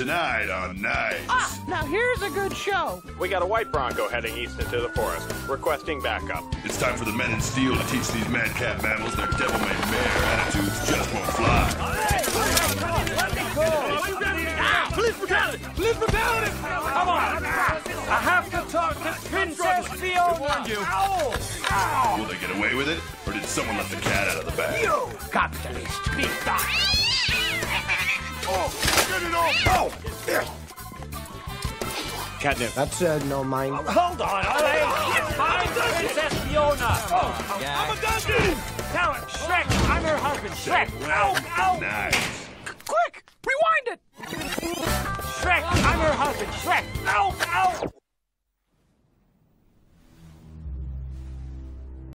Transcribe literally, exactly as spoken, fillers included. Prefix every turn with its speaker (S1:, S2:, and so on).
S1: Tonight on Nights.
S2: Ah, now here's a good show.
S3: We got a white Bronco heading east into the forest, requesting backup.
S1: It's time for the men in steel to teach these madcap mammals their devil-may mare attitudes just won't fly.
S2: Hey, come on, let me go.
S4: Police brutality! Police brutality!
S2: Come on. I have to talk to Princess Fiona.
S4: you.
S2: Ow! Ow!
S1: Will they get away with it, or did someone let the cat out of the bag?
S2: You capitalist pizza.
S1: Oh, get it off!
S2: Oh!
S4: Catnip.
S5: That's uh, no mine.
S2: Hold on, all right. I'm Princess Fiona. Oh,
S4: I'm a donkey!
S2: tell her, Shrek. I'm her husband, Shrek. Ow, ow.
S1: Nice.
S2: Quick, rewind it. Shrek, I'm her husband, Shrek. Ow, ow.